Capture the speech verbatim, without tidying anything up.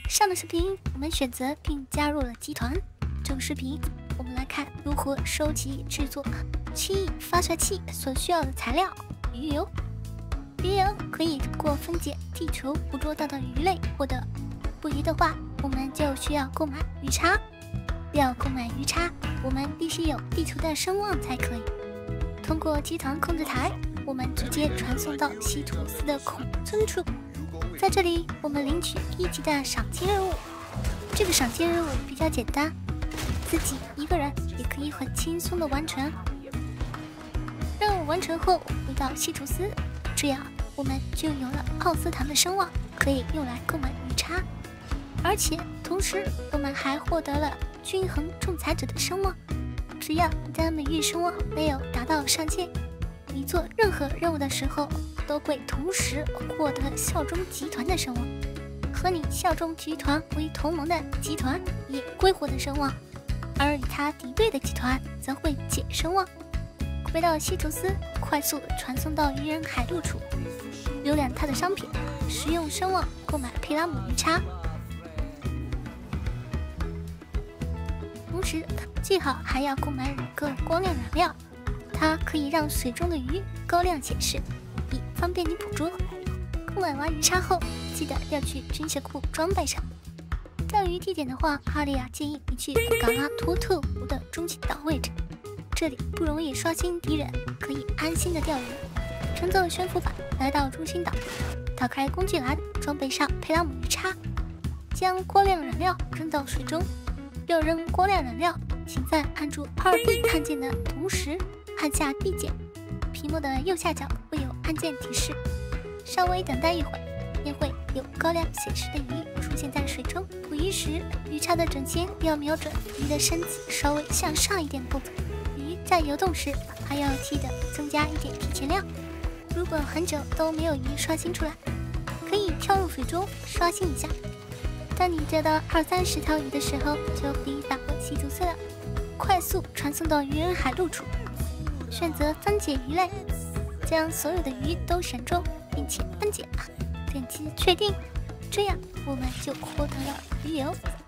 上个视频我们选择并加入了集团，这个视频我们来看如何收集制作七亿发射器所需要的材料鱼油。鱼油可以通过分解地球捕捉到的鱼类获得，不鱼的话我们就需要购买鱼叉。要购买鱼叉，我们必须有地球的声望才可以。通过集团控制台，我们直接传送到西土斯的孔村处。在这里，我们领取一级的赏金任务。这个赏金任务比较简单，自己一个人也可以很轻松的完成。任务完成后，回到西土斯，这样我们就有了奥斯坦的声望，可以用来购买鱼叉。而且同时，我们还获得了均衡仲裁者的声望。只要你的美誉声望没有达到上限，你做任何任务的时候都会同时获得效忠集团的声望，和你效忠集团为同盟的集团也归获的声望，而与他敌对的集团则会减声望。回到西图斯，快速传送到鱼人海陆处，浏览他的商品，使用声望购买佩拉姆鱼叉。同时最好还要购买五个光亮燃料，它可以让水中的鱼高亮显示，以方便你捕捉。购买完鱼叉后，记得要去军械库装备上。钓鱼地点的话，哈利亚建议你去嘎拉托特湖的中心岛位置，这里不容易刷新敌人，可以安心的钓鱼。乘坐悬浮板来到中心岛，打开工具栏，装备上佩拉姆鱼叉，将光亮燃料扔到水中。要扔光亮燃料，请在按住二 B 按键的同时按下 D 键，屏幕的右下角会有按键提示，稍微等待一会儿，便会有高亮显示的鱼出现在水中。捕鱼时，鱼叉的整先要瞄准鱼的身子稍微向上一点的部分。鱼在游动时，还要记得增加一点提前量。如果很久都没有鱼刷新出来，可以跳入水中刷新一下。当你钓到二三十条鱼的时候，就可以打回西图斯了，快速传送到鱼人海陆处，选择分解鱼类，将所有的鱼都选中并且分解，点击确定，这样我们就获得了鱼油。